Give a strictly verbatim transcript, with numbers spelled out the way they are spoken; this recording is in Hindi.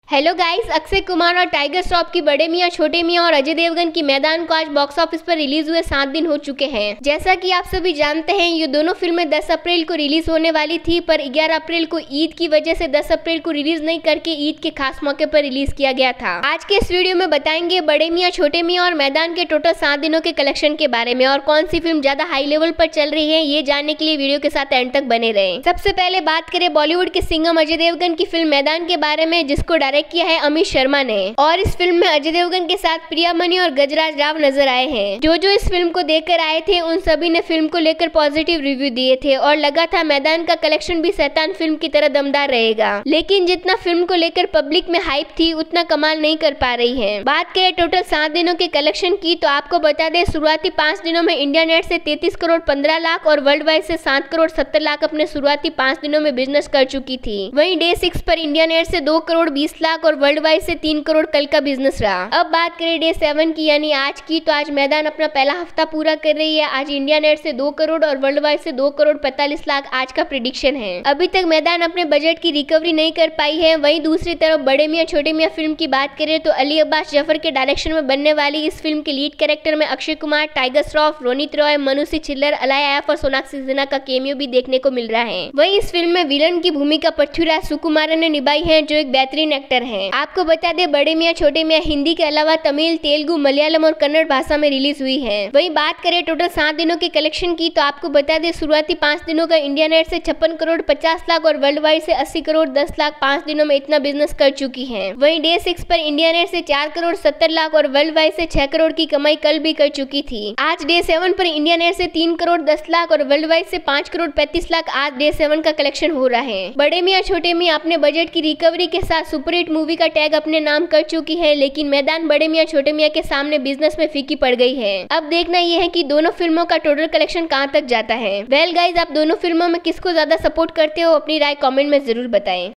हेलो गाइस, अक्षय कुमार और टाइगर श्रॉफ की बड़े मियां छोटे मियां और अजय देवगन की मैदान को आज बॉक्स ऑफिस पर रिलीज हुए सात दिन हो चुके हैं। जैसा कि आप सभी जानते हैं, ये दोनों फिल्में दस अप्रैल को रिलीज होने वाली थी, पर ग्यारह अप्रैल को ईद की वजह से दस अप्रैल को रिलीज नहीं करके ईद के खास मौके पर रिलीज किया गया था। आज के इस वीडियो में बताएंगे बड़े मियां छोटे मियां और मैदान के टोटल सात दिनों के कलेक्शन के बारे में, और कौन सी फिल्म ज्यादा हाई लेवल पर चल रही है ये जानने के लिए वीडियो के साथ एंड तक बने रहे। सबसे पहले बात करें बॉलीवुड के सिंघम अजय देवगन की फिल्म मैदान के बारे में, जिसको डायरेक्ट किया है अमित शर्मा ने। और इस फिल्म में अजय देवगन के साथ प्रिया मनी और गजराज राव नजर आए हैं। जो जो इस फिल्म को देखकर आए थे उन सभी ने फिल्म को लेकर पॉजिटिव रिव्यू दिए थे और लगा था मैदान का कलेक्शन भी शैतान फिल्म की तरह दमदार रहेगा। लेकिन जितना फिल्म को लेकर पब्लिक में हाइप थी उतना कमाल नहीं कर पा रही है। बात करें टोटल सात दिनों के कलेक्शन की, तो आपको बता दें शुरुआती पांच दिनों में इंडिया नेट से तैंतीस करोड़ पंद्रह लाख और वर्ल्ड वाइड से सात करोड़ सत्तर लाख अपने शुरुआती पांच दिनों में बिजनेस कर चुकी थी। वहीं डे सिक्स पर इंडिया नेट से दो करोड़ बीस लाख और वर्ल्ड वाइड से तीन करोड़ कल का बिजनेस रहा। अब बात करें डे सेवन की यानी आज की, तो आज मैदान अपना पहला हफ्ता पूरा कर रही है। आज इंडिया नेट से दो करोड़ और वर्ल्ड वाइड से दो करोड़ पैंतालीस लाख आज का प्रेडिक्शन है। अभी तक मैदान अपने बजट की रिकवरी नहीं कर पाई है। वहीं दूसरी तरफ बड़े मियां छोटे मियां फिल्म की बात करें तो अली अब्बास जफर के डायरेक्शन में बनने वाली इस फिल्म के लीड कैरेक्टर में अक्षय कुमार, टाइगर श्रॉफ, रोनित रॉय, मनुषी छिल्लर, अलाया एफ और सोनाक्षी सिन्हा का केमियो भी देखने को मिल रहा है। वहीं इस फिल्म में विलन की भूमिका पृथ्वीराज सुकुमारन ने निभाई है, जो एक बेहतरीन एक्टर है। आपको बता दें बड़े मियां छोटे मियां हिंदी के अलावा तमिल, तेलुगु, मलयालम और कन्नड़ भाषा में रिलीज हुई है। वहीं बात करें टोटल सात दिनों के कलेक्शन की, तो आपको बता दें शुरुआती पांच दिनों का इंडिया नेट से छप्पन करोड़ पचास लाख और वर्ल्ड वाइड से अस्सी करोड़ दस लाख पांच दिनों में इतना बिजनेस कर चुकी है। वहीं डे सिक्स पर इंडिया नेट से चार करोड़ सत्तर लाख और वर्ल्ड वाइड से छह करोड़ की कमाई कल भी कर चुकी थी। आज डे सेवन पर इंडिया नेट से तीन करोड़ दस लाख और वर्ल्ड वाइड से पांच करोड़ पैंतीस लाख आज डे सेवन का कलेक्शन हो रहा है। बड़े मियां छोटे मियां अपने बजट की रिकवरी के साथ सुपरहिट मूवी का टैग अपने नाम कर चुकी है, लेकिन मैदान बड़े मियां छोटे मियां के सामने बिजनेस में फीकी पड़ गई है। अब देखना यह है कि दोनों फिल्मों का टोटल कलेक्शन कहां तक जाता है। वेल गाइज, आप दोनों फिल्मों में किसको ज्यादा सपोर्ट करते हो अपनी राय कमेंट में जरूर बताएं।